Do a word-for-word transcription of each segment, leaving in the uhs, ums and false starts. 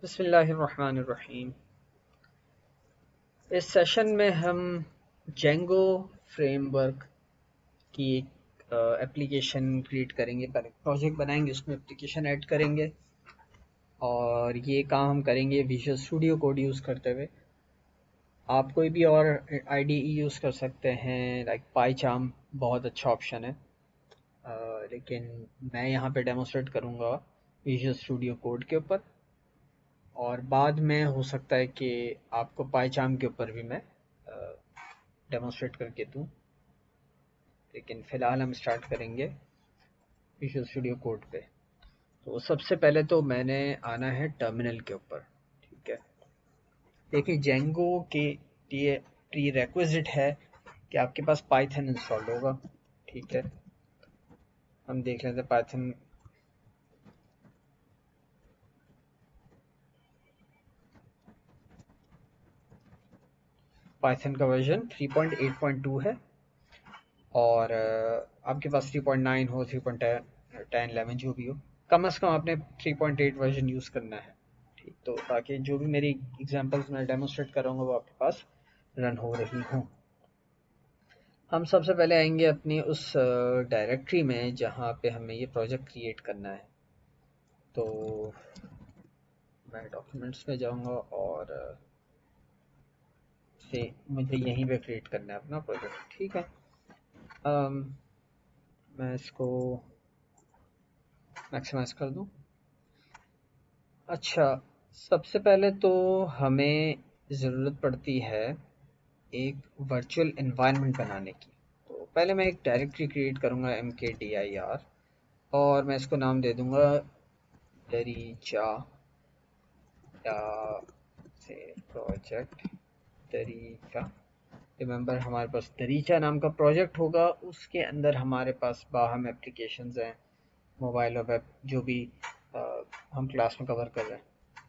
बिस्मिल्लाहिर्रहमानिर्रहीम। इस सेशन में हम जेंगो फ्रेमवर्क की एक एप्लीकेशन क्रिएट करेंगे। पहले प्रोजेक्ट बनाएंगे, उसमें एप्लीकेशन ऐड करेंगे और ये काम हम करेंगे विजुअल स्टूडियो कोड यूज़ करते हुए। आप कोई भी और आईडीई यूज़ कर सकते हैं, लाइक पाईचार्म बहुत अच्छा ऑप्शन है, uh, लेकिन मैं यहाँ पे डेमोस्ट्रेट करूँगा विजुअल स्टूडियो कोड के ऊपर, और बाद में हो सकता है कि आपको पाईचार्म के ऊपर भी मैं डेमोन्स्ट्रेट करके दूँ, लेकिन फ़िलहाल हम स्टार्ट करेंगे विजुअल स्टूडियो कोड पे। तो सबसे पहले तो मैंने आना है टर्मिनल के ऊपर, ठीक है। देखिए, जेंगो के लिए प्री रेक्विजिट है कि आपके पास पाइथन इंस्टॉल्ड होगा, ठीक है। हम देख लेते हैं पाइथन। पाइथन का version three point eight point two है और आपके पास थ्री पॉइंट नाइन हो, थ्री पॉइंट टेन इलेवन जो भी हो, कम से कम आपने three point eight version use करना है, ठीक। तो ताकि जो भी मेरी एग्जांपल्स मैं डेमोन्स्ट्रेट कर रहा हूँ वो आपके पास रन हो रही हूँ। हम सबसे पहले आएंगे अपनी उस डायरेक्टरी में जहाँ पे हमें ये प्रोजेक्ट क्रिएट करना है। तो मैं डॉक्यूमेंट्स में जाऊँगा और से मुझे यहीं पे क्रिएट करना है अपना प्रोजेक्ट, ठीक है। um, मैं इसको मैक्सिमाइज कर दूँ। अच्छा, सबसे पहले तो हमें ज़रूरत पड़ती है एक वर्चुअल एनवायरनमेंट बनाने की। तो पहले मैं एक डायरेक्टरी क्रिएट करूँगा M K D I R, और मैं इसको नाम दे दूँगा दरीचा या से प्रोजेक्ट दरीचा। रिमेंबर, हमारे पास दरीचा नाम का प्रोजेक्ट होगा, उसके अंदर हमारे पास बाहम एप्लीकेशंस हैं, मोबाइल और वेब, जो भी आ, हम क्लास में कवर कर रहे हैं।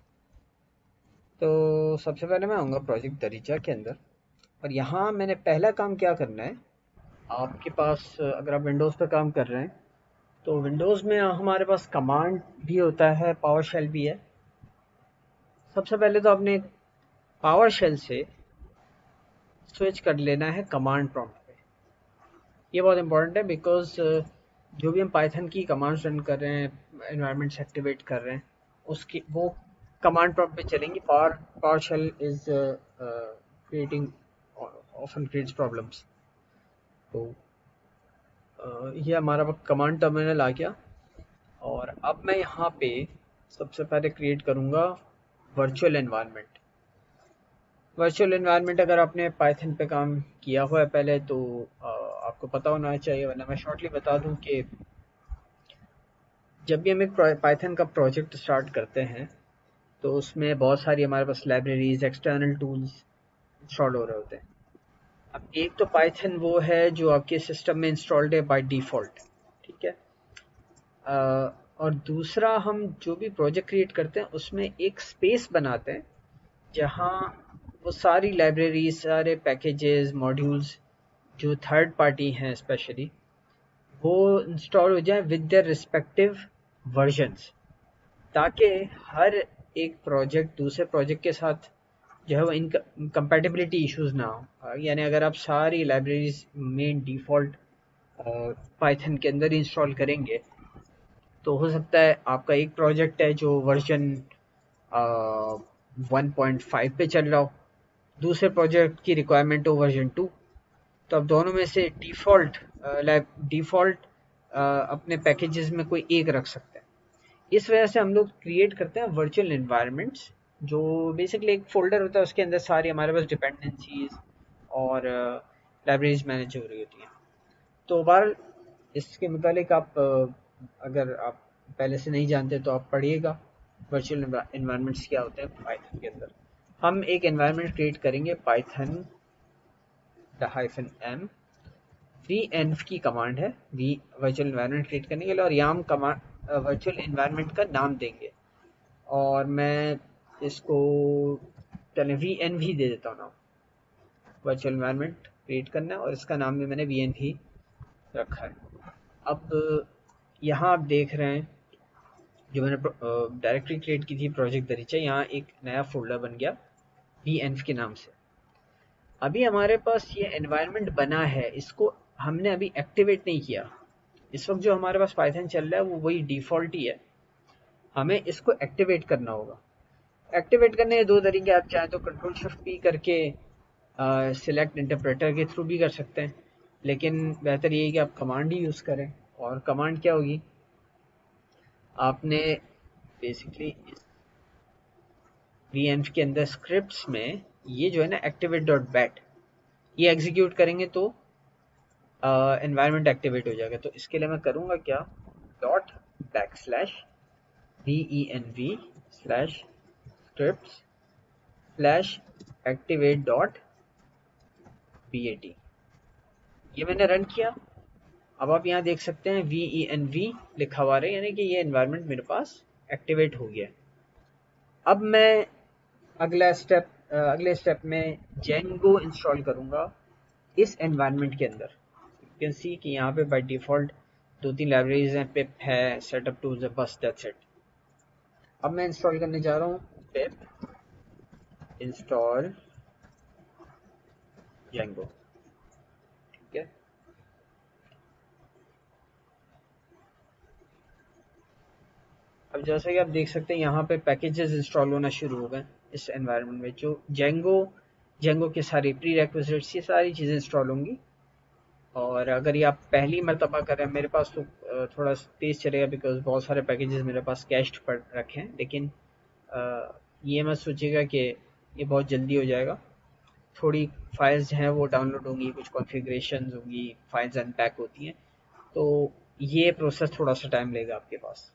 तो सबसे पहले मैं आऊँगा प्रोजेक्ट दरीचा के अंदर, और यहाँ मैंने पहला काम क्या करना है। आपके पास अगर आप विंडोज़ पे काम कर रहे हैं तो विंडोज़ में हमारे पास कमांड भी होता है, पावर शेल भी है। सबसे पहले तो आपने पावर शेल से स्विच कर लेना है कमांड प्रॉम्प्ट पे। ये बहुत इंपॉर्टेंट है, बिकॉज जो भी हम पाइथन की कमांड्स रन कर रहे हैं, एनवायरनमेंट्स एक्टिवेट कर रहे हैं, उसकी वो कमांड प्रॉम्प्ट पे चलेंगी। Power power shell is creating often creates problems. तो uh, ये हमारा कमांड टर्मिनल आ गया, और अब मैं यहाँ पे सबसे पहले क्रिएट करूँगा वर्चुअल एनवायरनमेंट। वर्चुअल एनवायरनमेंट अगर आपने पाइथन पे काम किया हुआ है पहले तो आ, आपको पता होना चाहिए, वरना मैं शॉर्टली बता दूं कि जब भी हम एक पाइथन का प्रोजेक्ट स्टार्ट करते हैं तो उसमें बहुत सारी हमारे पास लाइब्रेरीज, एक्सटर्नल टूल्स इंस्टॉल हो रहे होते हैं। अब एक तो पाइथन वो है जो आपके सिस्टम में इंस्टॉल्ड है बाय डिफ़ॉल्ट, ठीक है। आ, और दूसरा, हम जो भी प्रोजेक्ट क्रिएट करते हैं उसमें एक स्पेस बनाते हैं जहाँ वो सारी लाइब्रेरी, सारे पैकेजेस, मॉड्यूल्स जो थर्ड पार्टी हैं स्पेशली, वो इंस्टॉल हो जाए विद देयर रिस्पेक्टिव वर्जन्स, ताकि हर एक प्रोजेक्ट दूसरे प्रोजेक्ट के साथ जो है वो इन कंपैटिबिलिटी इश्यूज ना हो। यानी अगर आप सारी लाइब्रेरीज मेन डिफ़ॉल्ट पाइथन के अंदर इंस्टॉल करेंगे तो हो सकता है आपका एक प्रोजेक्ट है जो वर्जन वन पॉइंट फाइव पे चल रहा हो, दूसरे प्रोजेक्ट की रिक्वायरमेंट हो वर्जन टू। तो आप दोनों में से डिफ़ॉल्ट डिफ़ॉल्ट अपने पैकेजेस में कोई एक रख सकते हैं। इस वजह से हम लोग क्रिएट करते हैं वर्चुअल एनवायरनमेंट्स, जो बेसिकली एक फोल्डर होता है, उसके अंदर सारी हमारे पास डिपेंडेंसीज और लाइब्रेरीज मैनेज हो रही होती हैं। तो बहरहाल इसके मुतालिक आप अगर आप पहले से नहीं जानते तो आप पढ़िएगा वर्चुअल एनवायरनमेंट्स क्या होते हैं पाइथन के अंदर। हम एक एनवायरनमेंट क्रिएट करेंगे Python the hyphen M V N की कमांड है वी वर्चुअल एनवायरनमेंट क्रिएट करने के लिए, और यहाँ हम कमांड वर्चुअल एनवायरनमेंट का नाम देंगे, और मैं इसको चलें वी एन भी दे देता हूँ नाम। वर्चुअल एनवायरनमेंट क्रिएट करना है और इसका नाम भी मैंने वी एन भी रखा है। अब यहाँ आप देख रहे हैं जो मैंने डायरेक्टरी क्रिएट की थी प्रोजेक्ट दरीचा, यहाँ एक नया फोल्डर बन गया वी एन के नाम से। अभी हमारे पास ये एनवायरनमेंट बना है, इसको हमने अभी एक्टिवेट नहीं किया। इस वक्त जो हमारे पास पाइथन चल रहा है वो वही डिफ़ॉल्ट ही है, हमें इसको एक्टिवेट करना होगा। एक्टिवेट करने के दो तरीके, आप चाहें तो कंट्रोल शिफ्ट पी करके सिलेक्ट इंटरप्रेटर के थ्रू भी कर सकते हैं, लेकिन बेहतर ये है कि आप कमांड ही यूज़ करें। और कमांड क्या होगी, आपने बेसिकली वी एन के अंदर स्क्रिप्ट्स में ये जो है ना एक्टिवेट डॉट बैट, ये एग्जीक्यूट करेंगे तो एनवायरनमेंट uh, एक्टिवेट हो जाएगा। तो इसके लिए मैं करूँगा क्या, dot back slash V E N V slash script slash activate dot B A T, ये मैंने रन किया। अब आप यहाँ देख सकते हैं वी ई एन वी लिखा हुआ है, यानी कि ये एनवायरनमेंट मेरे पास एक्टिवेट हो गया। अब मैं अगला स्टेप अगले स्टेप में जेंगो इंस्टॉल करूँगा इस एनवायरनमेंट के अंदर। यू कैन सी कि यहाँ पे बाय डिफ़ॉल्ट दो तीन लाइब्रेरीज हैं, पिप है, सेटअप टूल्स है, बस दैट्स इट। अब मैं इंस्टॉल करने जा रहा हूँ पिप इंस्टॉल जेंगो, ठीक है। अब जैसा कि आप देख सकते हैं यहाँ पे पैकेजेस इंस्टॉल होना शुरू हो गए इस एनवायरनमेंट में। जो जेंगो जेंगो के सारी प्री रेक्विजिट्स, ये सारी चीज़ें इंस्टॉल होंगी। और अगर ये आप पहली मरतबा करें, मेरे पास तो थोड़ा तेज़ चलेगा बिकॉज बहुत सारे पैकेजेस मेरे पास कैश्ड पड़ रखे हैं, लेकिन ये मत सोचिएगा कि ये बहुत जल्दी हो जाएगा। थोड़ी फाइल्स हैं वो डाउनलोड होंगी, कुछ कॉन्फ़िगरेशंस होंगी, फाइल्स अनपैक होती हैं, तो ये प्रोसेस थोड़ा सा टाइम लेगा आपके पास।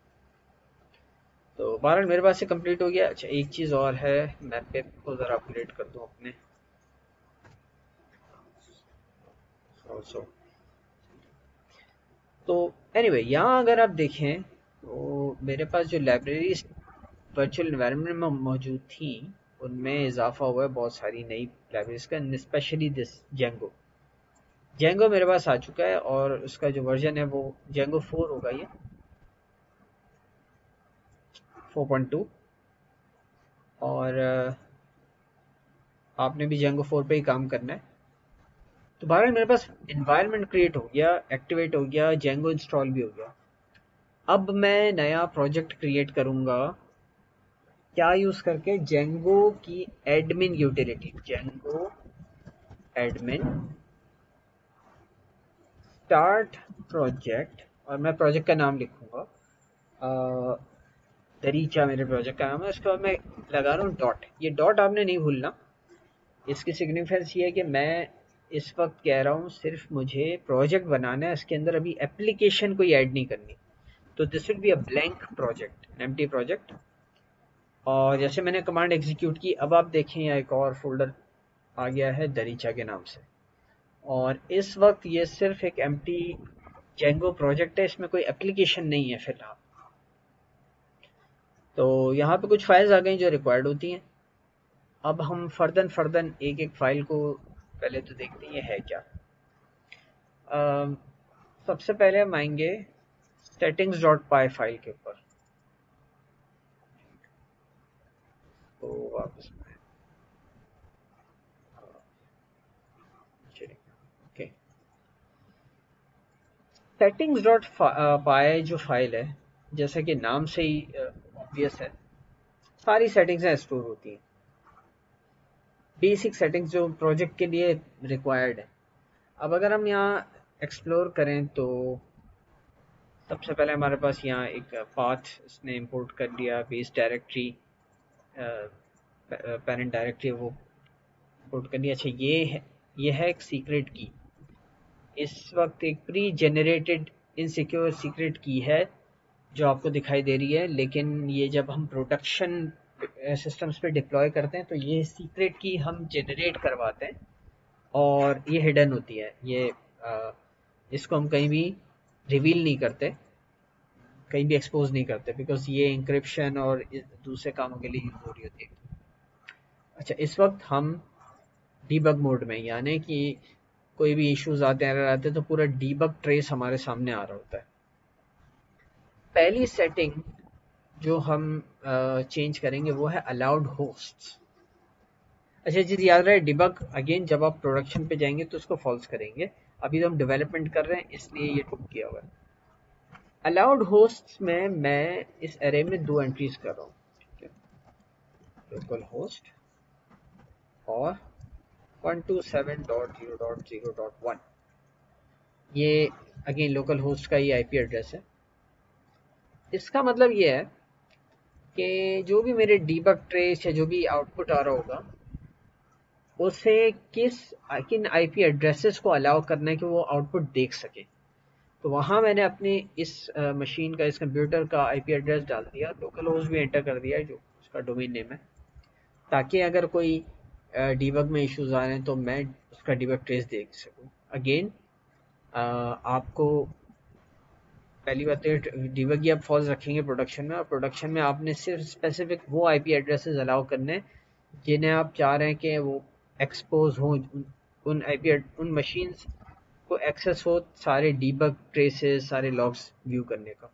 तो बहरहाल मेरे पास से कंप्लीट हो गया। अच्छा, एक चीज़ और है, मैं पिप को ज़रा अपग्रेड कर दूँ अपने ऑल्सो। तो एनीवे anyway, यहाँ अगर आप देखें तो मेरे पास जो लाइब्रेरीज वर्चुअल एनवायरनमेंट में मौजूद थी उनमें इजाफा हुआ है बहुत सारी नई लाइब्रेरीज का, स्पेशली दिस जेंगो। जेंगो मेरे पास आ चुका है और उसका जो वर्जन है वो जेंगो फोर होगा, ये फोर पॉइंट टू। और आपने भी जेंगो फोर पे ही काम करना है। तो बहरहाल मेरे पास इन्वायरमेंट क्रिएट हो गया, एक्टिवेट हो गया, जेंगो इंस्टॉल भी हो गया। अब मैं नया प्रोजेक्ट क्रिएट करूंगा, क्या यूज करके, जेंगो की admin utility, Django admin start project, और मैं प्रोजेक्ट का नाम लिखूंगा दरीचा, मेरे प्रोजेक्ट का नाम है। उसके बाद मैं लगा रहा हूँ डॉट, ये डॉट आपने नहीं भूलना। इसकी सिग्निफिकेंस ये है कि मैं इस वक्त कह रहा हूँ सिर्फ मुझे प्रोजेक्ट बनाना है, इसके अंदर अभी एप्लीकेशन कोई ऐड नहीं करनी। तो this will be a blank project, an empty project. और जैसे मैंने कमांड एग्जीक्यूट की, अब आप देखें यहाँ एक और फोल्डर आ गया है दरीचा के नाम से, और इस वक्त ये सिर्फ एक एम्प्टी जेंगो प्रोजेक्ट है, इसमें कोई एप्लीकेशन नहीं है फिलहाल। तो यहाँ पे कुछ फाइल्स आ गई जो रिक्वायर्ड होती हैं। अब हम फर्दन फर्दन एक एक फाइल को पहले तो देखते हैं ये है क्या। आ, सबसे पहले हम आएंगे सेटिंग्स डॉट पाई फाइल के ऊपर। तो वापस ओके, सेटिंग्स डॉट पाई जो फाइल है, जैसा कि नाम से ही ऑब्वियस है, सारी सेटिंग्स स्टोर होती हैं, बेसिक सेटिंग्स जो प्रोजेक्ट के लिए रिक्वायर्ड है। अब अगर हम यहाँ एक्सप्लोर करें तो सबसे पहले हमारे पास यहाँ एक पाथ इसने इंपोर्ट कर लिया, बेस डायरेक्टरी, पेरेंट डायरेक्टरी वो इंपोर्ट कर लिया। अच्छा, ये है ये है एक सीक्रेट की, इस वक्त एक प्री जनरेटेड इनसिक्योर सीक्रेट की है जो आपको दिखाई दे रही है, लेकिन ये जब हम प्रोडक्शन सिस्टम्स पे डिप्लॉय करते हैं तो ये सीक्रेट की हम जनरेट करवाते हैं और ये हिडन होती है। ये आ, इसको हम कहीं भी रिवील नहीं करते, कहीं भी एक्सपोज नहीं करते, बिकॉज ये इंक्रिप्शन और दूसरे कामों के लिए यूज हो रही होती है। अच्छा, इस वक्त हम डीबग मोड में, यानी कि कोई भी इश्यूज आते हैं, एरर आते हैं, तो पूरा डीबग ट्रेस हमारे सामने आ रहा होता है। पहली सेटिंग जो हम चेंज करेंगे वो है अलाउड होस्ट्स। अच्छा चीज़ याद रहे, डिबग अगेन जब आप प्रोडक्शन पे जाएंगे तो उसको फॉल्स करेंगे। अभी तो हम डेवलपमेंट कर रहे हैं इसलिए ये टूट किया हुआ है। अलाउड होस्ट में मैं इस एरे में दो एंट्रीज कर रहा हूँ, ठीक है, लोकल होस्ट और one two seven dot zero dot zero dot one. ये अगेन लोकल होस्ट का ये आईपी एड्रेस है। इसका मतलब ये है कि जो भी मेरे डीबग ट्रेस या जो भी आउटपुट आ रहा होगा उसे किस किन आईपी एड्रेसेस को अलाउ करना है कि वो आउटपुट देख सके। तो वहाँ मैंने अपने इस मशीन का, इस कंप्यूटर का आईपी एड्रेस डाल दिया, लोकल होस्ट भी एंटर कर दिया है जो उसका डोमेन नेम है, ताकि अगर कोई डीबग में इश्यूज आ रहे हैं तो मैं उसका डीबग ट्रेस देख सकूँ। अगेन आपको पहली बात तो डीबग ही आप फॉल्स रखेंगे प्रोडक्शन में, और प्रोडक्शन में आपने सिर्फ स्पेसिफिक वो आईपी एड्रेसेस अलाउ करने जिन्हें आप चाह रहे हैं कि वो एक्सपोज हो, उन आईपी उन मशीन्स को एक्सेस हो सारे डीबग ट्रेसेस, सारे लॉग्स व्यू करने का।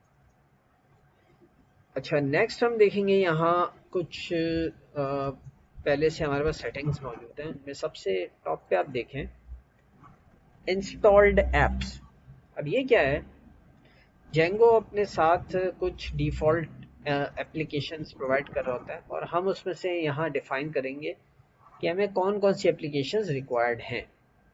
अच्छा नेक्स्ट हम देखेंगे यहाँ कुछ आ, पहले से हमारे पास सेटिंग्स मौजूद हैं। मैं सबसे टॉप पे आप देखें इंस्टॉल्ड एप्स। अब ये क्या है, जेंगो अपने साथ कुछ डिफ़ॉल्ट एप्लीकेशंस प्रोवाइड कर रहा होता है और हम उसमें से यहाँ डिफ़ाइन करेंगे कि हमें कौन कौन सी एप्लीकेशंस रिक्वायर्ड हैं।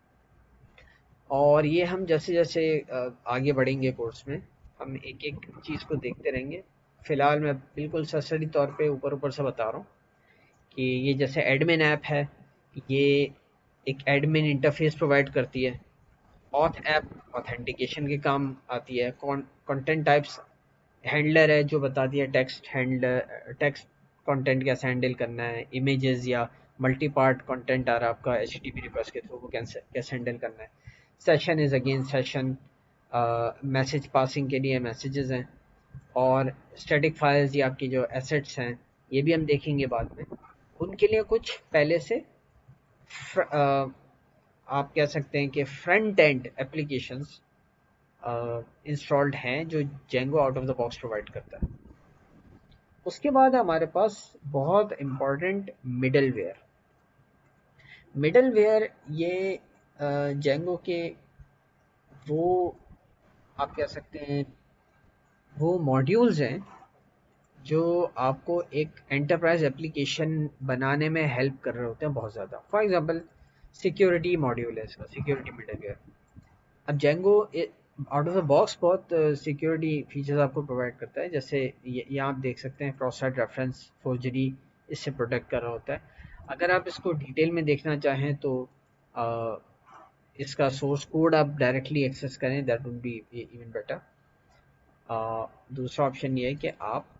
और ये हम जैसे जैसे आगे बढ़ेंगे कोर्स में हम एक एक चीज़ को देखते रहेंगे। फ़िलहाल मैं बिल्कुल सरसरी तौर पे ऊपर ऊपर से बता रहा हूँ कि ये जैसे एडमिन ऐप है, ये एक एडमिन इंटरफेस प्रोवाइड करती है। ऑथ ऐप ऑथेंटिकेशन के काम आती है। कंटेंट टाइप्स हैंडलर है जो बताती है टेक्स्ट हैंडलर, टेक्स्ट कंटेंट कैसे हैंडल करना है, इमेजेस या मल्टी पार्ट कंटेंट आ रहा है आपका एचटीटीपी रिक्वेस्ट के थ्रू, वो कैसे कैसे हैंडल करना है। Session is again session, message passing के लिए मैसेजेस हैं। और स्टैटिक फाइल्स या आपकी जो एसेट्स हैं ये भी हम देखेंगे बाद में, उनके लिए कुछ पहले से uh, आप कह सकते हैं कि front end applications installed uh, हैं जो Django out of the box provide करता है। उसके बाद हमारे पास बहुत इम्पोर्टेंट मिडलवेयर। मिडलवेयर ये जेंगो uh, के वो आप कह सकते हैं वो मॉड्यूल्स हैं जो आपको एक एंटरप्राइज एप्लीकेशन बनाने में हेल्प कर रहे होते हैं बहुत ज़्यादा। फॉर एग्जांपल सिक्योरिटी मॉड्यूल है इसका, सिक्योरिटी मिडलवेयर। अब Django out of the box बहुत सिक्योरिटी फीचर्स आपको प्रोवाइड करता है, जैसे यहाँ आप देख सकते हैं क्रॉस साइट रेफरेंस फोर्जरी इससे प्रोटेक्ट कर रहा होता है। अगर आप इसको डिटेल में देखना चाहें तो आ, इसका सोर्स कोड आप डायरेक्टली एक्सेस करें, that would be even better. दूसरा ऑप्शन ये है कि आप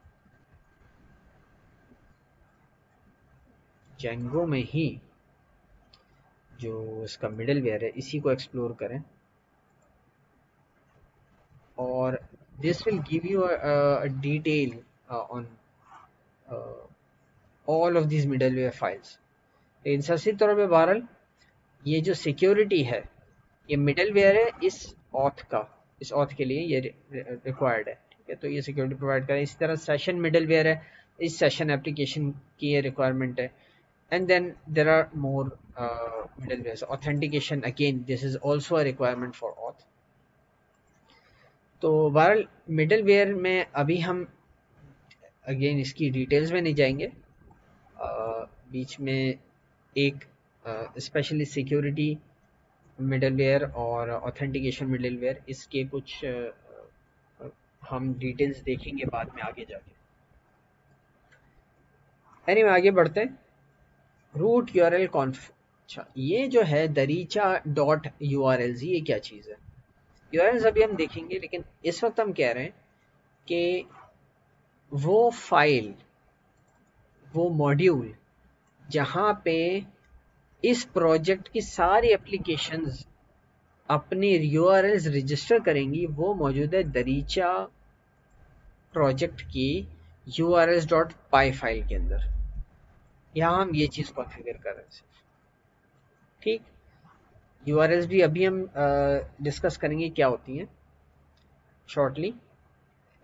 जेंगो में ही जो इसका मिडलवेयर है इसी को एक्सप्लोर करें, और this will give you a detail on all of this middleware files. इन सही तौर पे बहरहाल ये जो सिक्योरिटी है ये मिडलवेयर है इस ऑथ का, इस ऑथ के लिए ये रिक्वायर्ड है, ठीक है। तो ये सिक्योरिटी प्रोवाइड करें। इसी तरह सेशन मिडलवेयर है, इस सेशन एप्लीकेशन की ये रिक्वायरमेंट है। And then there are more uh, middlewares. Authentication again, this is also a requirement for auth. तो बहरहाल मिडलवेयर में अभी हम अगेन इसकी डिटेल्स में नहीं जाएंगे। uh, बीच में एक स्पेशली सिक्योरिटी मिडलवेयर और ऑथेंटिकेशन मिडलवेयर, इसके कुछ uh, हम डिटेल्स देखेंगे बाद में आगे जाके। एनीवे आगे बढ़ते हैं। रूट यूआरएल कॉन्फ, अच्छा ये जो है Daricha dot U R L जी, ये क्या चीज़ है? यूआरएल्स अभी हम देखेंगे, लेकिन इस वक्त हम कह रहे हैं कि वो फाइल, वो मॉड्यूल जहाँ पे इस प्रोजेक्ट की सारी एप्लीकेशंस अपनी यूआरएल्स रजिस्टर करेंगी, वो मौजूद है दरीचा प्रोजेक्ट की यूआरएल्स डॉट पाई फाइल के अंदर। यहाँ हम ये चीज़ कॉन्फ़िगर कर रहे हैं सिर्फ, ठीक। यूआरएल्स भी अभी हम डिस्कस करेंगे क्या होती हैं शॉर्टली,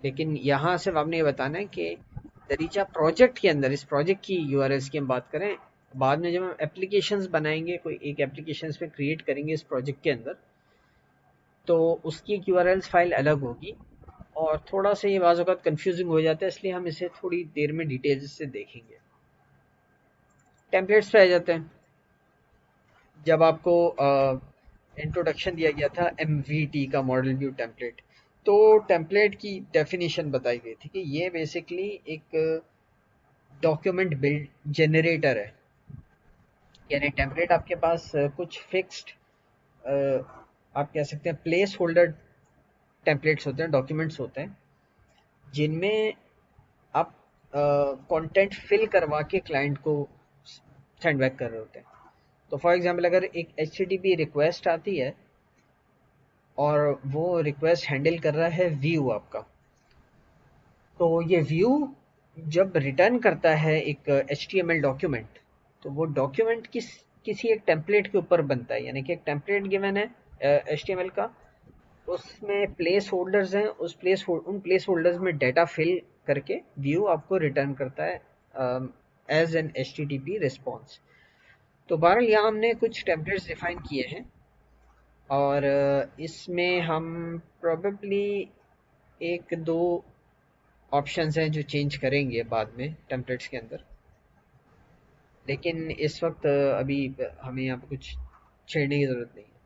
लेकिन यहाँ सिर्फ आपने ये बताना है कि दरीचा प्रोजेक्ट के अंदर, इस प्रोजेक्ट की यूआरएल्स की हम बात करें, बाद में जब हम एप्लीकेशंस बनाएंगे, कोई एक एप्लीकेशंस में क्रिएट करेंगे इस प्रोजेक्ट के अंदर, तो उसकी एक यूआरएल्स फाइल अलग होगी। और थोड़ा सा ये बाज़ औक़ात कंफ्यूजिंग हो जाता है, इसलिए हम इसे थोड़ी देर में डिटेल्स से देखेंगे। टेम्पलेट्स पे आ जाते हैं। जब आपको इंट्रोडक्शन दिया गया था एमवीटी का, मॉडल व्यू टेम्पलेट, तो टेम्पलेट की डेफिनेशन बताई गई थी कि ये बेसिकली एक डॉक्यूमेंट बिल्ड जनरेटर है। यानी टेम्पलेट आपके पास कुछ फिक्स्ड, आप कह सकते हैं प्लेस होल्डर टेम्पलेट्स होते हैं, डॉक्यूमेंट्स होते हैं, जिनमें आप कंटेंट फिल करवा के क्लाइंट को सेंड बैक कर रहे होते हैं। तो फॉर एग्जांपल अगर एक H T T P request आती है और वो रिक्वेस्ट हैंडल कर रहा है व्यू आपका, तो ये व्यू जब रिटर्न करता है एक H T M L document, तो वो डॉक्यूमेंट किस किसी एक टेम्पलेट के ऊपर बनता है। यानी कि एक टेम्पलेट गिवन है एच टी एम एल का, उसमें प्लेस होल्डर्स हैं, उस प्लेस उन प्लेस होल्डर्स में डाटा फिल करके व्यू आपको रिटर्न करता है as an H T T P response. तो बहरहाल यहाँ हमने कुछ टेम्पलेट्स डिफाइन किए हैं, और इसमें हम प्रोबेबली एक दो ऑप्शंस हैं जो चेंज करेंगे बाद में टेम्पलेट्स के अंदर, लेकिन इस वक्त अभी हमें यहाँ पे कुछ छेड़ने की ज़रूरत नहीं है।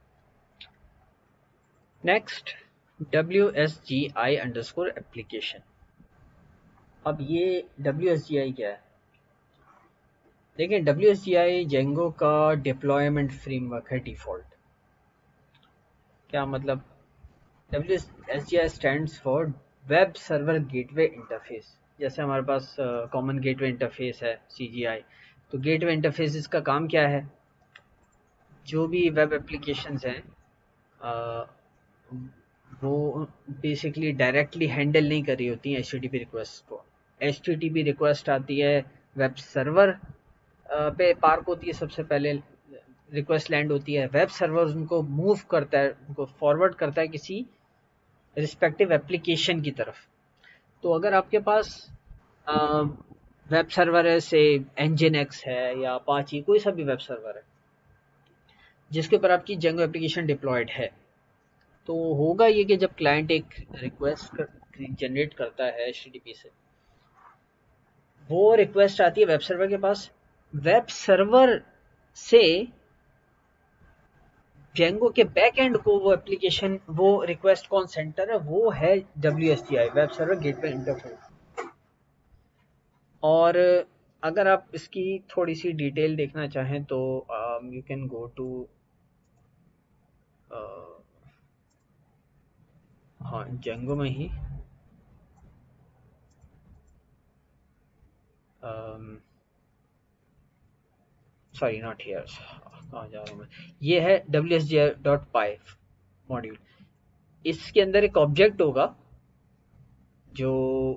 Next, W S G I underscore application. अब ये डब्ल्यू एस जी आई क्या है? देखिए, W S G I Django का डिप्लॉयमेंट फ्रेमवर्क है डिफ़ॉल्ट। क्या मतलब? W S G I stands for web server gateway interface. जैसे हमारे पास कॉमन गेटवे इंटरफेस है सी जी आई, तो गेटवे इंटरफेस इसका काम क्या है? जो भी वेब एप्लीकेशंस हैं uh, वो बेसिकली डायरेक्टली हैंडल नहीं कर रही होती हैं H T T P request को। H T T P request आती है वेब सर्वर पे पार्क होती है, सबसे पहले रिक्वेस्ट लैंड होती है, वेब सर्वर उनको मूव करता है, उनको फॉरवर्ड करता है किसी रिस्पेक्टिव एप्लीकेशन की तरफ। तो अगर आपके पास वेब सर्वर है, से एंजिन एक्स है या अपाची, कोई सा भी वेब सर्वर है जिसके ऊपर आपकी जेंगो एप्लीकेशन डिप्लॉयड है, तो होगा ये कि जब क्लाइंट एक रिक्वेस्ट कर, जनरेट करता है एच टी टी पी से, वो रिक्वेस्ट आती है वेब सर्वर के पास, वेब सर्वर से जेंगो के बैक एंड को वो एप्लीकेशन, वो रिक्वेस्ट कौन सेंटर है? वो है W S G I, web server gateway interface. और अगर आप इसकी थोड़ी सी डिटेल देखना चाहें तो यू कैन गो टू, हाँ जेंगो में ही, सॉरी नॉट हियर, कहाँ जा रहा हूँ मैं, ये है W S G I dot py module. इसके अंदर एक ऑब्जेक्ट होगा जो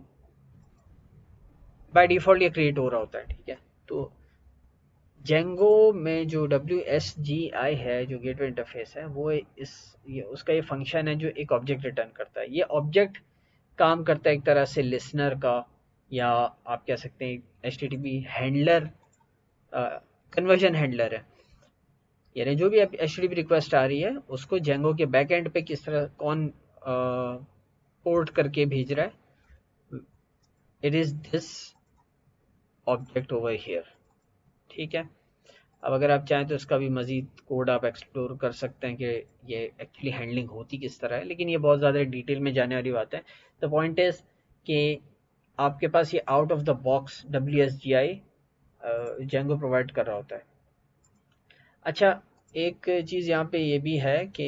बाय डिफॉल्ट ये क्रिएट हो रहा होता है, ठीक है। तो जेंगो में जो डब्ल्यू एस जी आई है, जो गेटवे इंटरफेस है, वो इस ये उसका ये फंक्शन है जो एक ऑब्जेक्ट रिटर्न करता है। ये ऑब्जेक्ट काम करता है एक तरह से लिसनर का, या आप कह सकते हैं H T T P handler, conversion handler है। यानी जो भी H T T P request आ रही है उसको जेंगो के बैक एंड पे किस तरह कौन पोर्ट करके भेज रहा है, it is this object over here, ठीक है। अब अगर आप चाहें तो इसका भी मजीद कोड आप एक्सप्लोर कर सकते हैं कि ये एक्चुअली हैंडलिंग होती किस तरह है, लेकिन ये बहुत ज़्यादा डिटेल में जाने वाली बात है। द पॉइंट इज कि आपके पास ये out of the box W S G I Django provide कर रहा होता है। अच्छा, एक चीज़ यहाँ पे ये भी है कि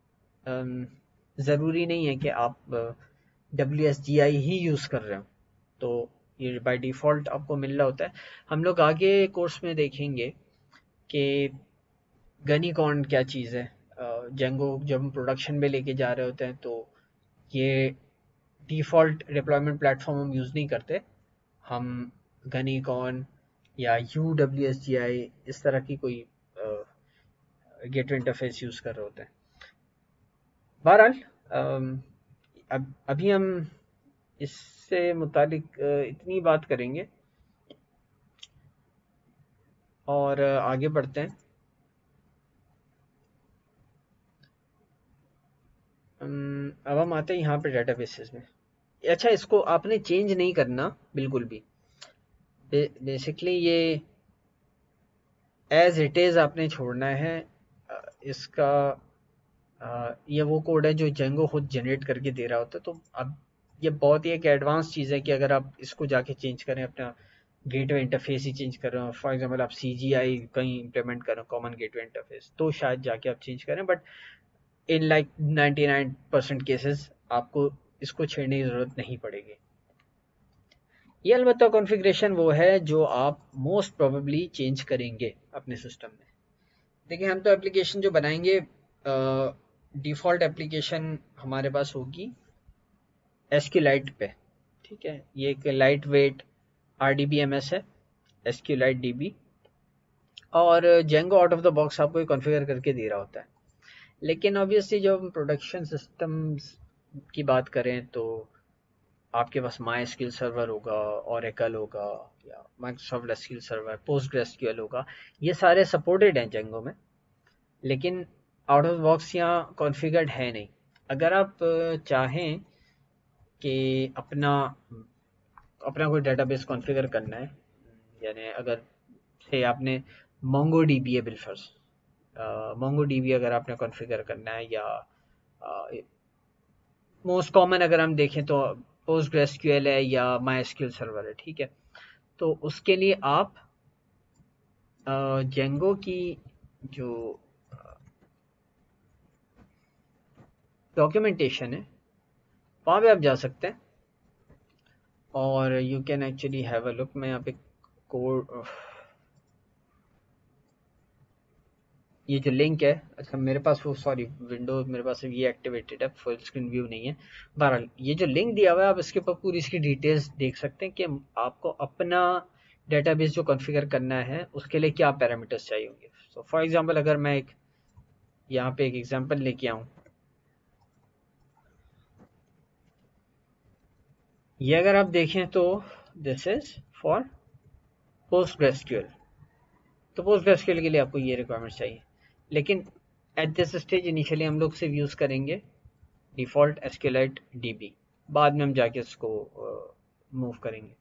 ज़रूरी नहीं है कि आप डब्ल्यू एस जी आई ही यूज़ कर रहे हो, तो ये बाय डिफ़ॉल्ट आपको मिल रहा होता है। हम लोग आगे कोर्स में देखेंगे कि गनीकॉन क्या चीज़ है। जेंगो जब हम प्रोडक्शन में लेके जा रहे होते हैं तो ये डिफ़ॉल्ट डिप्लॉयमेंट प्लेटफॉर्म हम यूज़ नहीं करते, हम गनीकॉन या U W S G I इस तरह की कोई गेटवे इंटरफेस यूज़ कर रहे होते हैं। बहरहाल अब अभी हम इससे मुतालिक इतनी बात करेंगे और आगे बढ़ते हैं। अब हम आते हैं यहाँ पे डेटाबेसेस में। अच्छा, इसको आपने चेंज नहीं करना बिल्कुल भी। बे, बेसिकली ये एज इट इज़ आपने छोड़ना है। इसका आ, ये वो कोड है जो जेंगो खुद जनरेट करके दे रहा होता है। तो अब ये बहुत ही एक एडवांस चीज़ है कि अगर आप इसको जाके चेंज करें, अपना गेटवे इंटरफेस ही चेंज कर रहे हो, फॉर एग्जांपल आप सी जी आई कहीं इंप्लीमेंट करो, कॉमन गेटवे इंटरफेस, तो शायद जाके आप चेंज करें। But in like ninety nine percent cases आपको इसको छेड़ने की ज़रूरत नहीं पड़ेगी। ये अलबत्ता कॉन्फ़िगरेशन वो है जो आप मोस्ट प्रोबेबली चेंज करेंगे अपने सिस्टम में। देखिए, हम तो एप्लीकेशन जो बनाएंगे, डिफ़ॉल्ट एप्लीकेशन हमारे पास होगी एसक्यूलाइट पे। ठीक है, ये एक light weight R D B M S है, एसक्यूलाइट डी बी। और Django out of the box आपको कॉन्फ़िगर करके दे रहा होता है। लेकिन ऑब्वियसली जब हम प्रोडक्शन सिस्टम्स की बात करें तो आपके पास माई एसक्यूएल सर्वर होगा, ओरेकल होगा, या माइक्रोसॉफ्ट एसक्यूएल सर्वर, पोस्टग्रेसक्यूएल होगा। ये सारे सपोर्टेड हैं जेंगो में, लेकिन आउट ऑफ बॉक्स यहाँ कॉन्फ़िगर्ड है नहीं। अगर आप चाहें कि अपना अपना कोई डेटाबेस कॉन्फ़िगर करना है, यानी अगर से आपने मोंगो डी बी है बिलफर्स, मोंगो डी बी अगर आपने कॉन्फ़िगर करना है, या मोस्ट कॉमन अगर हम देखें तो पोस्टग्रेसक्यूएल है या माई एसक्यूएल सर्वर है, ठीक है, तो उसके लिए आप जेंगो की जो डॉक्यूमेंटेशन है वहाँ पे आप जा सकते हैं और you can actually have a look. मैं यहाँ पे कोड, ये जो लिंक है, अच्छा मेरे पास वो सॉरी विंडोज मेरे पास ये एक्टिवेटेड है, फुल स्क्रीन व्यू नहीं है। बहरहाल ये जो लिंक दिया हुआ है, आप इसके ऊपर पूरी इसकी डिटेल्स देख सकते हैं कि आपको अपना डेटाबेस जो कॉन्फ़िगर करना है उसके लिए क्या पैरामीटर्स चाहिए होंगे। सो फॉर एग्जांपल अगर मैं एक यहाँ पे एक एग्जांपल लेके आऊँ, ये अगर आप देखें तो दिस इज फॉर पोस्टग्रेसक्यूएल। तो पोस्टग्रेसक्यूएल के लिए आपको ये रिक्वायरमेंट चाहिए, लेकिन एट दिस स्टेज इनिशियली हम लोग सिर्फ यूज़ करेंगे डिफ़ॉल्ट एसक्यूएलाइट डीबी। बाद में हम जाके इसको मूव uh, करेंगे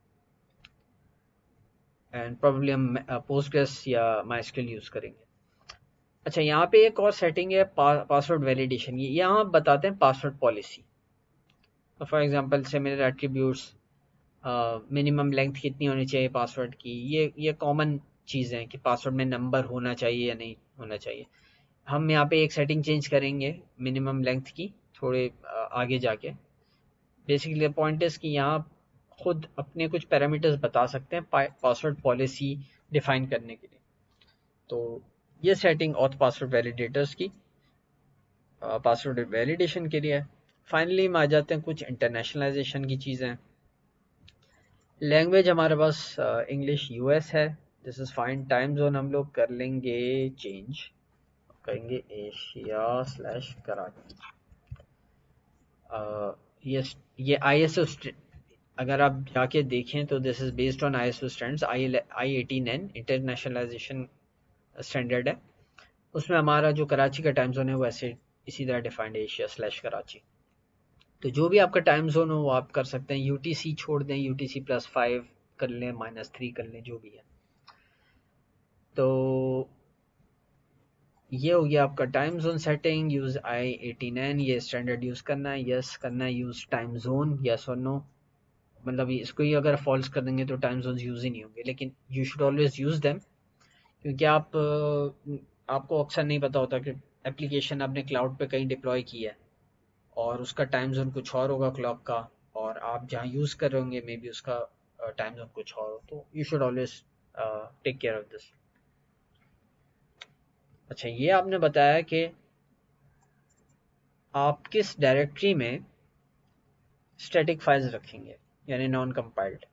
एंड प्रोबेबली हम पोस्टग्रेस या माइस्क्यूएल यूज़ करेंगे। अच्छा, यहाँ पे एक और सेटिंग है पा, पासवर्ड वैलिडेशन। ये यहाँ बताते हैं पासवर्ड पॉलिसी। तो फॉर एग्जांपल से मेरे एट्रीब्यूट्स, मिनिमम लेंथ कितनी होनी चाहिए पासवर्ड की, ये ये कॉमन चीज़ें हैं कि पासवर्ड में नंबर होना चाहिए या नहीं होना चाहिए। हम यहाँ पे एक सेटिंग चेंज करेंगे मिनिमम लेंथ की थोड़े आगे जाके। बेसिकली पॉइंट इज कि यहाँ खुद अपने कुछ पैरामीटर्स बता सकते हैं पासवर्ड पॉलिसी डिफाइन करने के लिए। तो ये सेटिंग ऑथ पासवर्ड वैलिडेटर्स की पासवर्ड वैलिडेशन के लिए है। फाइनली हम आ जाते हैं कुछ इंटरनेशनलाइजेशन की चीज़ें। लैंग्वेज हमारे पास इंग्लिश यूएस है, this is fine. Time zone हम लोग कर लेंगे चेंज, करेंगे एशिया स्लैश कराची। ये ये आईएसओ, अगर आप जाके देखें तो this is based on ISO standards. I I eighteen N internationalization standard है, उसमें हमारा जो कराची का टाइम जोन है वो ऐसे इसी तरह डिफाइंड है, एशिया स्लैश कराची। तो जो भी आपका टाइम जोन हो वो आप कर सकते हैं। यूटीसी छोड़ दें, यूटीसी प्लस फाइव कर लें, माइनस थ्री कर लें, जो भी है। तो ये हो गया आपका time zone setting. Use I eighteen N, ये स्टैंडर्ड यूज करना है, यस करना है। यूज टाइम जोन, यस और नो, मतलब इसको ही अगर फॉल्स कर देंगे तो टाइम जोन यूज ही नहीं होंगे। लेकिन you should always use them, क्योंकि आप आपको अक्सर नहीं पता होता कि एप्लीकेशन आपने क्लाउड पे कहीं डिप्लॉय की है और उसका टाइम जोन कुछ और होगा क्लॉक का, और आप जहाँ यूज़ कर रहे होंगे मे बी उसका टाइम जोन कुछ और हो। तो you should always take care of this. अच्छा, ये आपने बताया कि आप किस डायरेक्टरी में स्टैटिक फाइल्स रखेंगे, यानी नॉन कंपाइल्ड।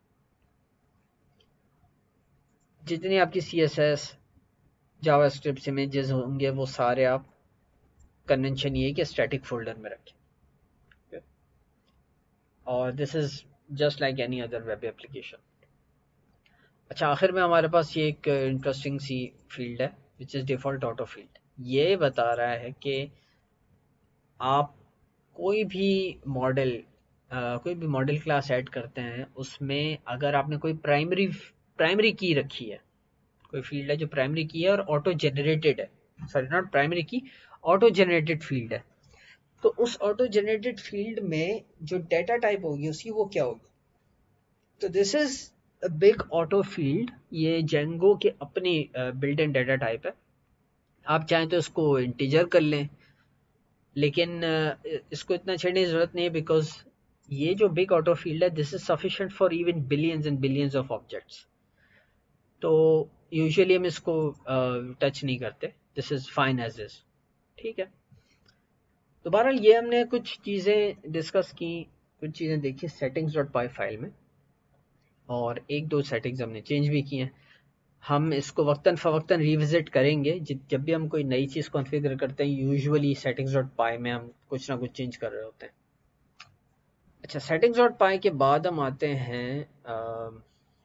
जितनी आपकी C S S JavaScript images होंगे वो सारे आप, कन्वेंशन ये है कि स्टैटिक फोल्डर में रखें। और this is just like any other web application. अच्छा, आखिर में हमारे पास ये एक इंटरेस्टिंग सी फील्ड है which is default auto field. ये बता रहा है कि आप कोई भी मॉडल कोई भी मॉडल क्लास ऐड करते हैं, उसमें अगर आपने कोई प्राइमरी प्राइमरी की रखी है, कोई फील्ड है जो प्राइमरी की है और ऑटो जनरेटेड है, sorry not primary key, auto generated field है, तो उस ऑटो जनरेटेड फील्ड में जो डेटा टाइप होगी उसकी वो क्या होगी। तो this is a big auto field. ये जेंगो के अपनी बिल्ट इन डेटा टाइप है। आप चाहें तो इसको इंटीजर कर लें, लेकिन uh, इसको इतना छेड़ने की जरूरत नहीं है, बिकॉज ये जो बिग ऑटो फील्ड है this is sufficient for even billions and billions of objects. तो यूजुअली हम इसको टच uh, नहीं करते, this is fine as is. ठीक है, तो बहरहाल ये हमने कुछ चीज़ें डिस्कस की, कुछ चीज़ें देखी सेटिंग्स डॉट पाई फाइल में, और एक दो सेटिंग्स हमने चेंज भी की हैं। हम इसको वक्तन फ़वक्तन रिविजिट करेंगे जब भी हम कोई नई चीज़ कॉन्फ़िगर करते हैं। यूजुअली सेटिंग्स डॉट पाई में हम कुछ ना कुछ चेंज कर रहे होते हैं। अच्छा, सेटिंग्स डॉट पाई के बाद हम आते हैं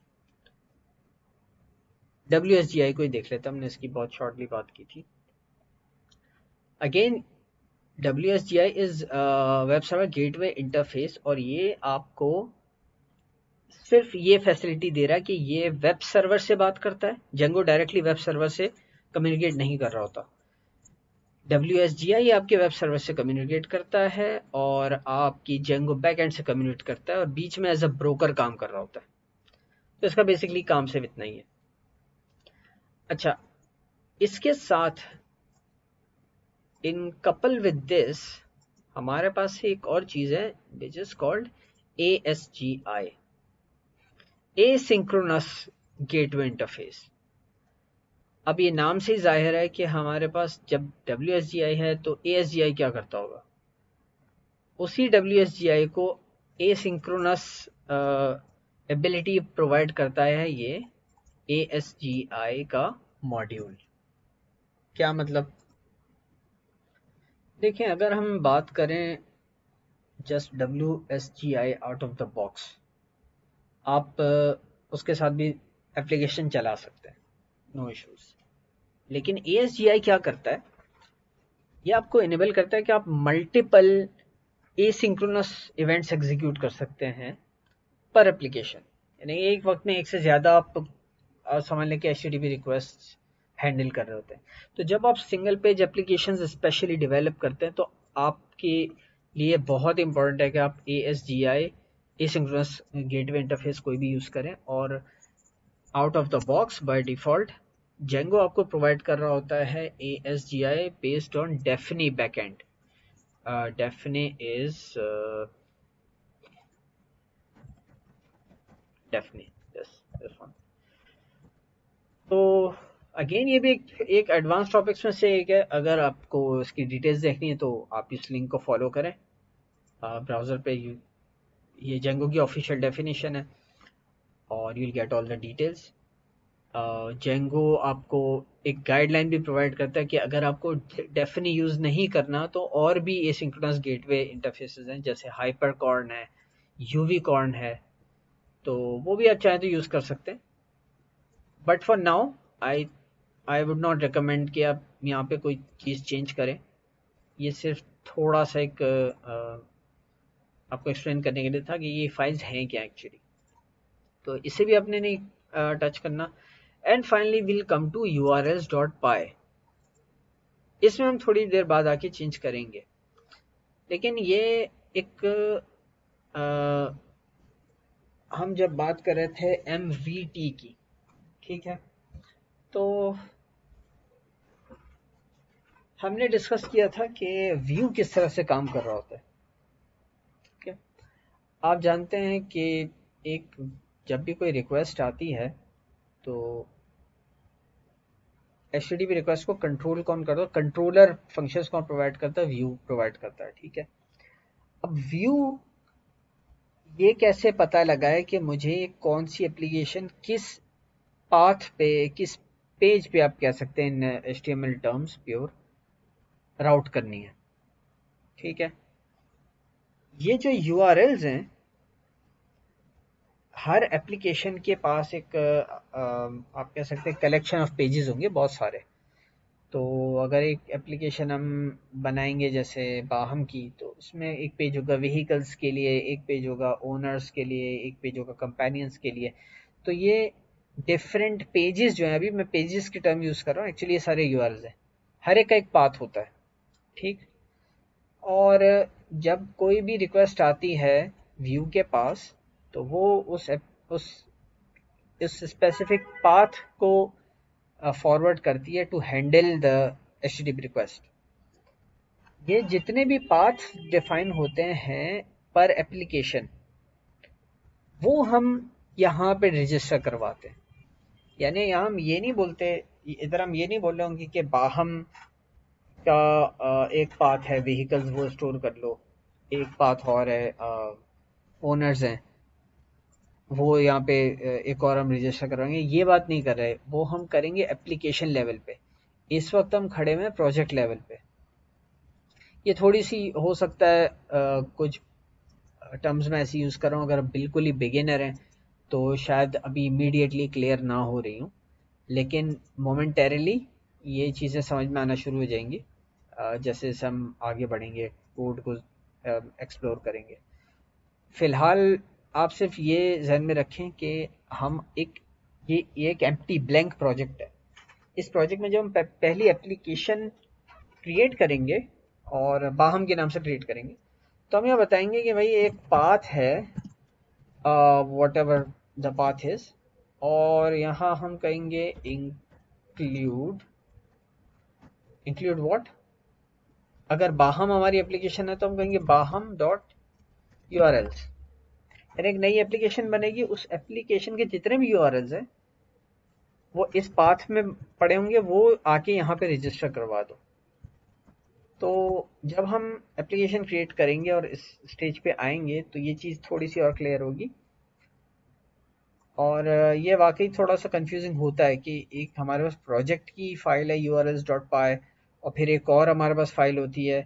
डब्ल्यू एस जी आई को ही देख लेते हैं। हमने इसकी बहुत शॉर्टली बात की थी। Again W S G I is web server gateway interface, और ये आपको सिर्फ ये फैसिलिटी दे रहा है कि ये वेब सर्वर से बात करता है। जेंगो डायरेक्टली वेब सर्वर से कम्युनिकेट नहीं कर रहा होता। डब्ल्यू एस जी आई आपके वेब सर्वर से कम्युनिकेट करता है और आपकी जेंगो बैकएंड से कम्युनिकेट करता है, और बीच में एज अ ब्रोकर काम कर रहा होता है। तो इसका बेसिकली काम सिर्फ इतना ही है। अच्छा, इसके साथ इन कपल विद दिस हमारे पास एक और चीज़ है which is called A S G I, asynchronous gateway interface. अब ये नाम से ही जाहिर है कि हमारे पास जब डब्ल्यू एस जी आई है तो ए एस जी आई क्या करता होगा। उसी डब्ल्यू एस जी आई को एसिंक्रोनस एबिलिटी प्रोवाइड करता है ये ए एस जी आई का मॉड्यूल। क्या मतलब, देखें, अगर हम बात करें just W S G I out of the box, आप uh, उसके साथ भी एप्लीकेशन चला सकते हैं, नो इश्यूज। लेकिन ए एस जी आई क्या करता है, ये आपको इनेबल करता है कि आप मल्टीपल एसिंक्रोनस इवेंट्स एग्जीक्यूट कर सकते हैं पर एप्लीकेशन। यानी एक वक्त में एक से ज़्यादा आप समझ लें कि H T T P request handle कर रहे होते हैं। तो जब आप single page application specially develop करते हैं तो आपके लिए बहुत इंपॉर्टेंट है कि आप A S G I asynchronous gateway interface कोई भी यूज़ करें। और out of the box by default Django आपको प्रोवाइड कर रहा होता है A S G I based on Daphne backend. Daphne is Daphne yes this one. तो अगेन ये भी एक एक एडवांस टॉपिक्स में से एक है। अगर आपको इसकी डिटेल्स देखनी है तो आप इस लिंक को फॉलो करें ब्राउज़र पे। ये जेंगो की ऑफिशियल डेफिनेशन है और you will get all the details. Django आपको एक गाइडलाइन भी प्रोवाइड करता है कि अगर आपको डेफिनी यूज़ नहीं करना तो और भी एसिंक्रोनस गेटवे इंटरफेसेस हैं, जैसे हाइपरकॉर्न है, यूवीकॉर्न है, तो वो भी आप चाहें तो यूज़ कर सकते हैं। But for now I I would not recommend कि आप यहाँ पे कोई चीज़ चेंज करें। ये सिर्फ थोड़ा सा एक uh, आपको एक्सप्लेन करने के लिए था कि ये फाइल्स हैं क्या एक्चुअली, तो इसे भी आपने नहीं टच uh, करना। And finally will come to U R Ls dot py. इसमें हम थोड़ी देर बाद आके चेंज करेंगे, लेकिन ये एक आ, हम जब बात कर रहे थे एम वी टी की, ठीक है, तो हमने डिस्कस किया था कि व्यू किस तरह से काम कर रहा होता है। ठीक है, आप जानते हैं कि एक जब भी कोई रिक्वेस्ट आती है तो H T T P request को कंट्रोल कौन करता है, कंट्रोलर फंक्शंस कौन प्रोवाइड करता है, व्यू प्रोवाइड करता है। ठीक है, अब व्यू ये कैसे पता लगाए कि मुझे कौन सी एप्लीकेशन किस पाथ पे, किस पेज पे, आप कह सकते हैं in H T M L terms pure, route करनी है। ठीक है, ये जो यू आर एल्स हैं हर एप्लीकेशन के पास एक आ, आप कह सकते हैं कलेक्शन ऑफ पेजेस होंगे बहुत सारे। तो अगर एक एप्लीकेशन हम बनाएंगे जैसे बाहम की, तो उसमें एक पेज होगा व्हीकल्स के लिए, एक पेज होगा ओनर्स के लिए, एक पेज होगा कंपेनियंस के लिए। तो ये डिफरेंट पेजेस जो है, अभी मैं पेजेस की टर्म यूज कर रहा हूँ, एक्चुअली ये सारे यूआरएल्स हैं। हर एक का एक पाथ होता है, ठीक। और जब कोई भी रिक्वेस्ट आती है व्यू के पास, तो वो उस उस इस स्पेसिफिक पाथ को फॉरवर्ड करती है to handle the HTTP request. ये जितने भी पाथ डिफाइन होते हैं पर एप्लीकेशन, वो हम यहाँ पे रजिस्टर करवाते हैं। यानी यहाँ हम ये नहीं बोलते, इधर हम ये नहीं बोल रहे होंगे कि बाहम का एक पाथ है व्हीकल्स, वो स्टोर कर लो, एक पाथ और है ओनर्स हैं, वो यहाँ पे एक और हम रजिस्टर करवाएंगे। ये बात नहीं कर रहे, वो हम करेंगे एप्लीकेशन लेवल पे। इस वक्त हम खड़े हुए प्रोजेक्ट लेवल पे। ये थोड़ी सी हो सकता है आ, कुछ टर्म्स में ऐसे यूज़ कर रहा हूँ, अगर बिल्कुल ही बिगिनर हैं तो शायद अभी इमीडिएटली क्लियर ना हो रही हूँ, लेकिन मोमेंटेरली ये चीज़ें समझ में आना शुरू हो जाएंगी जैसे जैसे हम आगे बढ़ेंगे, कोड को एक्सप्लोर करेंगे। फ़िलहाल आप सिर्फ ये जहन में रखें कि हम एक ये ये एक एम्प्टी ब्लैंक प्रोजेक्ट है। इस प्रोजेक्ट में जब हम पहली एप्लीकेशन क्रिएट करेंगे और बाहम के नाम से क्रिएट करेंगे, तो हम यह बताएंगे कि भाई एक पाथ है, whatever the path is, और यहाँ हम कहेंगे इंक्लूड इंक्लूड व्हाट। अगर बाहम हमारी एप्लीकेशन है तो हम कहेंगे बाहम डॉट यूआरएल्स। यानी एक नई एप्लीकेशन बनेगी, उस एप्लीकेशन के जितने भी यूआरएल्स हैं वो इस पाथ में पड़े होंगे, वो आके यहाँ पे रजिस्टर करवा दो। तो जब हम एप्लीकेशन क्रिएट करेंगे और इस स्टेज पे आएंगे तो ये चीज़ थोड़ी सी और क्लियर होगी। और ये वाकई थोड़ा सा कंफ्यूजिंग होता है कि एक हमारे पास प्रोजेक्ट की फाइल है यूआरएल्स डॉट पाई, और फिर एक और हमारे पास फाइल होती है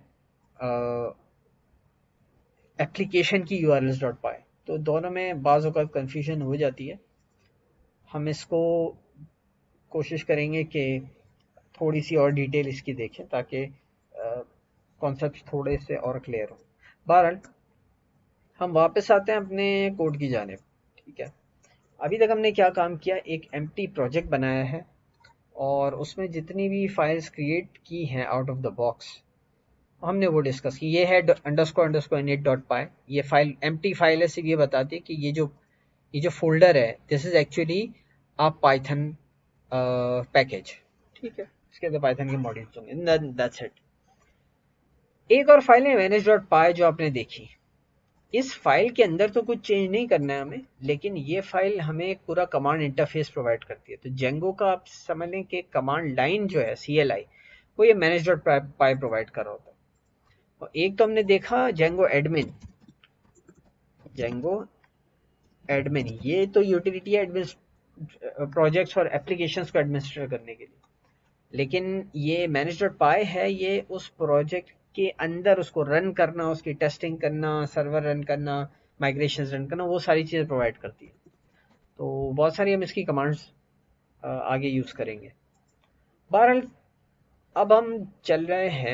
एप्लीकेशन की यूआरएल्स डॉट पाई। तो दोनों में बाज़ औक़ात कंफ्यूजन हो जाती है। हम इसको कोशिश करेंगे कि थोड़ी सी और डिटेल इसकी देखें ताकि कॉन्सेप्ट थोड़े से और क्लियर हो। बहरहाल हम वापस आते हैं अपने कोड की जानिब, ठीक है। अभी तक हमने क्या काम किया, एक एम्प्टी प्रोजेक्ट बनाया है और उसमें जितनी भी फाइल्स क्रिएट की हैं आउट ऑफ द बॉक्स हमने वो डिस्कस की। ये है underscore underscore init dot py, ये फाइल एम्प्टी फाइल है, सिर्फ ये बताती है कि ये जो ये जो फोल्डर है this is actually uh Python package, ठीक है। इसके अंदर पाइथन के मॉड्यूल्स होंगे, दैट्स इट। एक और फाइल है मैनेज डॉट पाई जो आपने देखी। इस फाइल के अंदर तो कुछ चेंज नहीं करना है हमें, लेकिन ये फाइल हमें एक पूरा कमांड इंटरफेस प्रोवाइड करती है। तो जेंगो का आप समझ लें कि कमांड लाइन जो है सी एल आई, वो ये मैनेज डॉट पाई प्रोवाइड कर रहा होता है। और एक तो हमने देखा जेंगो एडमिन, जेंगो एडमिन ये तो यूटिलिटी है प्रोजेक्ट्स और एप्लीकेशंस को एडमिनिस्ट्रेट करने के लिए, लेकिन ये मैनेज डॉट पाई है ये उस प्रोजेक्ट के अंदर उसको रन करना, उसकी टेस्टिंग करना, सर्वर रन करना, माइग्रेशन रन करना, वो सारी चीज़ें प्रोवाइड करती है। तो बहुत सारी हम इसकी कमांड्स आगे यूज़ करेंगे। बहरहाल अब हम चल रहे हैं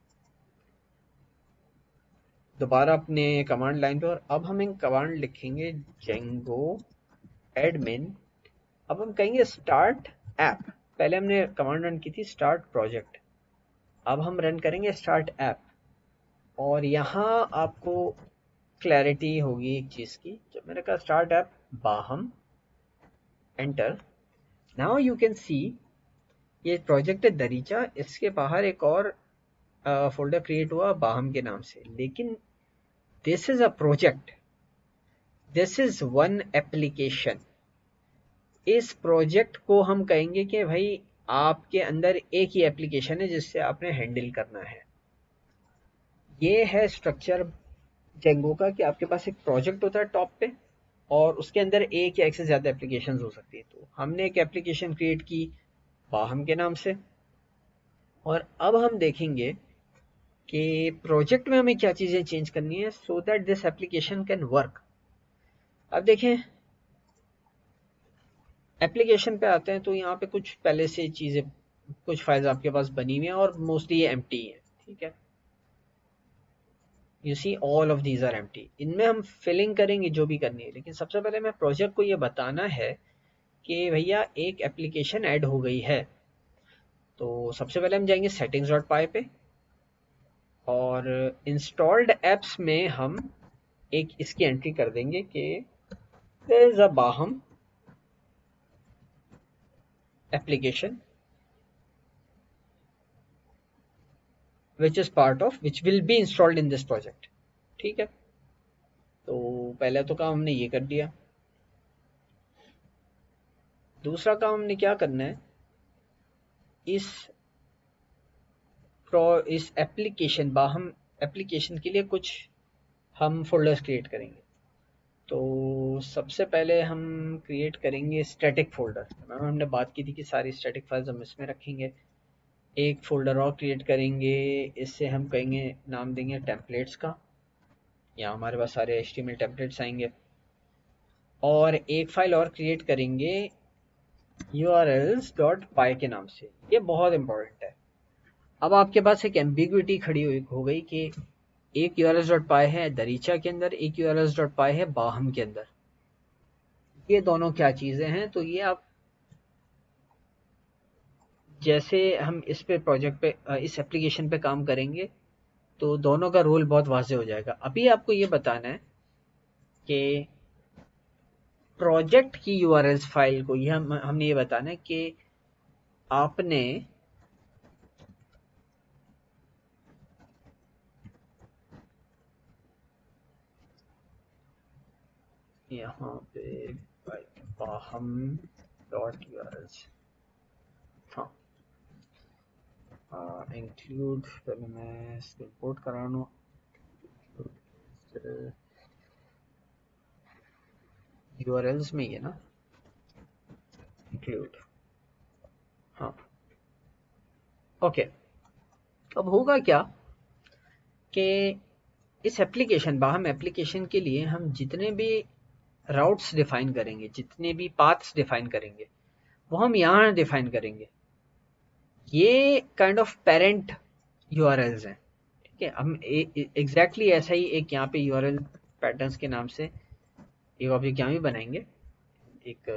दोबारा अपने कमांड लाइन पे, और अब हम एक कमांड लिखेंगे जेंगो एडमिन। अब हम कहेंगे स्टार्ट ऐप। पहले हमने कमांड रन की थी स्टार्ट प्रोजेक्ट, अब हम रन करेंगे स्टार्ट ऐप। और यहाँ आपको क्लैरिटी होगी एक चीज़ की, जब मैंने कहा स्टार्ट ऐप बाहम, enter, now you can see ये प्रोजेक्ट है दरीचा, इसके बाहर एक और फोल्डर क्रिएट हुआ बाहम के नाम से, लेकिन this is a project, this is one application. इस प्रोजेक्ट को हम कहेंगे कि भाई आपके अंदर एक ही एप्लीकेशन है जिससे आपने हैंडल करना है। ये है स्ट्रक्चर जेंगो का कि आपके पास एक प्रोजेक्ट होता है टॉप पे, और उसके अंदर एक या एक से ज़्यादा एप्लीकेशन हो सकती है। तो हमने एक एप्लीकेशन क्रिएट की बाहम के नाम से, और अब हम देखेंगे कि प्रोजेक्ट में हमें क्या चीज़ें चेंज करनी है so that this application can work. अब देखें एप्लीकेशन पे आते हैं तो यहाँ पे कुछ पहले से चीज़ें, कुछ फाइल्स आपके पास बनी हुई हैं और मोस्टली ये एम्प्टी है, ठीक है। You see all of these are empty, इनमें हम फिलिंग करेंगे जो भी करनी है, लेकिन सबसे पहले मैं प्रोजेक्ट को ये बताना है कि भैया एक एप्लीकेशन ऐड हो गई है। तो सबसे पहले हम जाएंगे सेटिंग्स डॉट पाई पे और इंस्टॉल्ड एप्स में हम एक इसकी एंट्री कर देंगे कि देयर इज अ बाहम application which is part of which will be installed in this project, ठीक है। तो पहले तो काम हमने ये कर दिया। दूसरा काम हमने क्या करना है, इस प्रो इस एप्लीकेशन बाहम एप्लीकेशन के लिए कुछ हम फोल्डर्स क्रिएट करेंगे। तो सबसे पहले हम क्रिएट करेंगे स्टैटिक फोल्डर। मैम हमने बात की थी कि सारी स्टैटिक फाइल्स हम इसमें रखेंगे। एक फोल्डर और क्रिएट करेंगे, इससे हम कहेंगे नाम देंगे टेम्पलेट्स का, यहाँ हमारे पास सारे H T M L templates आएंगे। और एक फाइल और क्रिएट करेंगे urls डॉट py के नाम से, ये बहुत इंपॉर्टेंट है। अब आपके पास एक एम्बिग्विटी खड़ी हो गई कि एक urls डॉट py है दरीचा के अंदर, एक urls डॉट py है बाहम के अंदर, ये दोनों क्या चीजें हैं। तो ये आप जैसे हम इस पे प्रोजेक्ट पे इस एप्लीकेशन पे काम करेंगे तो दोनों का रोल बहुत वाज़ेह हो जाएगा। अभी आपको ये बताना है कि प्रोजेक्ट की यूआरएल्स फाइल को ये हम हमने ये बताना है कि आपने यहाँ पे बाहम डॉट यूआरएल्स, हाँ इंक्लूड, पहले मैं इसको इंपोर्ट करा लूँ, यूआरएल्स में ये ना इंक्लूड, हाँ ओके। अब होगा क्या कि इस एप्लीकेशन बाहम एप्लीकेशन के लिए हम जितने भी राउट्स डिफाइन करेंगे, जितने भी पाथ्स डिफाइन करेंगे, वो हम यहाँ डिफाइन करेंगे। ये काइंड ऑफ पेरेंट यूआरएल्स हैं, ठीक है। हम एग्जैक्टली ऐसा ही एक यहाँ पे यूआरएल पैटर्न्स के नाम से एक ऑब्जेक्ट यहाँ भी बनाएंगे, एक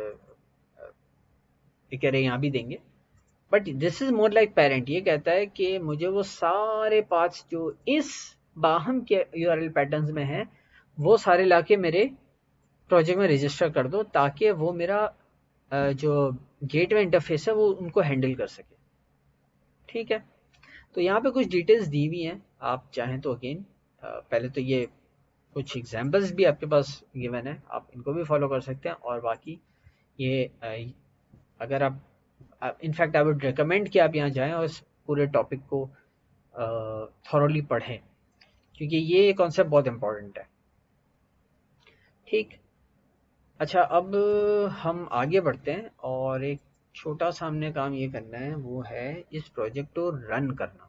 एक अरे यहाँ भी देंगे, but this is more like parent. ये कहता है कि मुझे वो सारे पाथ्स जो इस बाहम के यूआरएल पैटर्न्स में हैं वो सारे लाके मेरे प्रोजेक्ट में रजिस्टर कर दो, ताकि वो मेरा जो गेटवे इंटरफेस है वो उनको हैंडल कर सके, ठीक है। तो यहाँ पे कुछ डिटेल्स दी हुई हैं, आप चाहें तो अगेन पहले तो ये कुछ एग्जांपल्स भी आपके पास गिवन है, आप इनको भी फॉलो कर सकते हैं। और बाकी ये अगर आप इनफैक्ट आई वुड रिकमेंड कि आप यहाँ जाएं और इस पूरे टॉपिक को थॉरोली पढ़ें, क्योंकि ये कॉन्सेप्ट बहुत इंपॉर्टेंट है, ठीक। अच्छा, अब हम आगे बढ़ते हैं और एक छोटा सा हमने काम ये करना है, वो है इस प्रोजेक्ट को रन करना।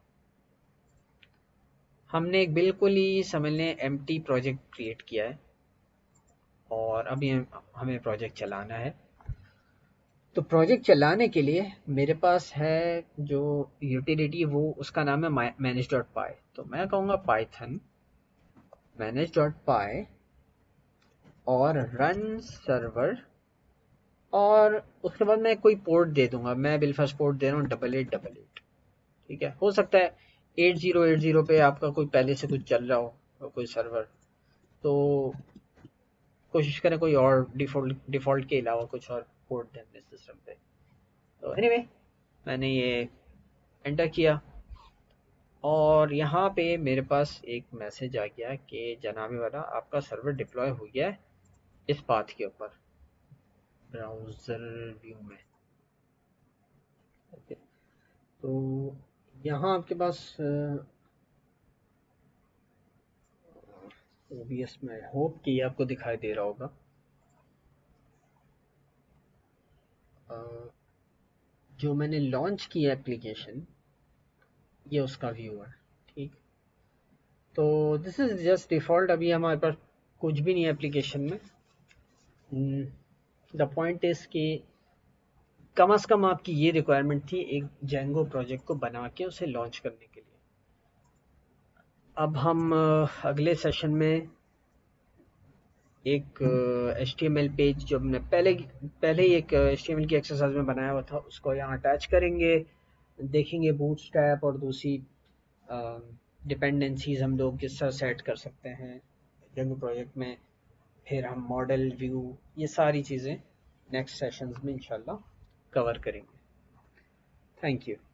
हमने एक बिल्कुल ही समझ लें एम्प्टी प्रोजेक्ट क्रिएट किया है और अभी हमें प्रोजेक्ट चलाना है। तो प्रोजेक्ट चलाने के लिए मेरे पास है जो यूटिलिटी, वो उसका नाम है मैनेज डॉट पाई। तो मैं कहूँगा पाइथन मैनेज डॉट पाई और रन सर्वर, और उसके बाद मैं कोई पोर्ट दे दूंगा। मैं बिलफर्स्ट पोर्ट दे रहा हूँ डबल एट डबल एट, ठीक है। हो सकता है एट जीरो एट जीरो पे आपका कोई पहले से कुछ चल रहा हो कोई सर्वर, तो कोशिश करें कोई और डिफॉल्ट डिफॉल्ट के अलावा कुछ और पोर्ट दें अपने सिस्टम पे। तो एनीवे anyway, मैंने ये एंटर किया और यहाँ पे मेरे पास एक मैसेज आ गया कि जनाबे वाला आपका सर्वर डिप्लॉय हो गया है इस पाथ के ऊपर ब्राउज़र व्यू में, ओके। तो यहाँ आपके पास ओबीएस में होप कि आपको दिखाई दे रहा होगा, जो मैंने लॉन्च किया एप्लीकेशन, ये उसका व्यू है, ठीक। तो दिस इज जस्ट डिफ़ॉल्ट, अभी हमारे पास कुछ भी नहीं है एप्लीकेशन में। द पॉइंट इज कि कम से कम आपकी ये रिक्वायरमेंट थी एक जेंगो प्रोजेक्ट को बना के उसे लॉन्च करने के लिए। अब हम अ, अगले सेशन में एक H T M L page जो हमने पहले पहले ही एक एच टी एम एल की एक्सरसाइज में बनाया हुआ था उसको यहाँ अटैच करेंगे, देखेंगे बूटस्ट्रैप और दूसरी डिपेंडेंसीज हम लोग किस तरह सेट कर सकते हैं जेंगो प्रोजेक्ट में। फिर हम मॉडल व्यू ये सारी चीज़ें नेक्स्ट सेशंस में इंशाल्लाह कवर करेंगे। Thank you.